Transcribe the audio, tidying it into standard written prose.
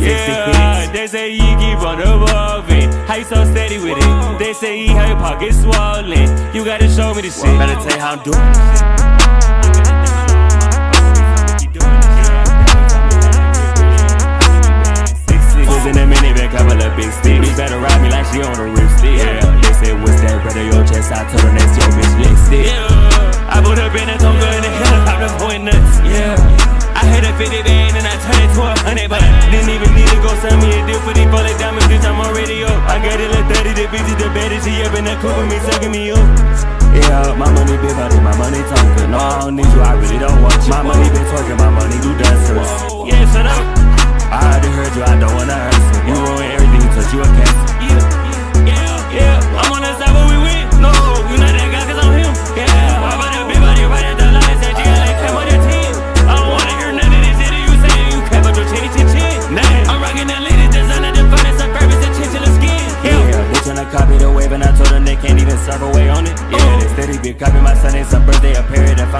Yeah, they say you keep on evolving. How you so steady with it? They say you have your pockets swollen. You gotta show me the shit. Better tell you how I'm doing this shit. In a minute, back couple of big sticks. Bitch better ride me like she on the lipstick. Yeah, they say what's that, brother? Your chest, I told her next your bitch lipstick. Yeah, I put up in a tongue in the hill, pop them boy nuts. Yeah, I hit a 50 band and I turned it to 100, but I didn't even need to go send me a deal for these bullet diamonds, bitch. I'm on radio. I got it like 30, the bitch is the baddest. She up in the coupe with me, sucking me up. Yeah, my money big body, my money talking. No, I don't need you, I really don't want you. My money been twerking, my money do dancers. Yeah, shut up. I already heard you, I don't wanna hurt you. You ruin everything, touch you a cancer. Yeah, I'm on the side where we win. No, you not that guy, cause I'm him. Yeah, why about that big body right at the line? Said you got like 10 on your 10. I don't wanna hear none of this shit you saying. You cap up your chinny chin chin. Nah, I'm rocking that lady designer, the finest of purpose and chinchilla skin. Yeah, they tryna copy the wave and I told them they can't even serve away on it. Yeah, they steady be copying my son, it's a birthday, a period of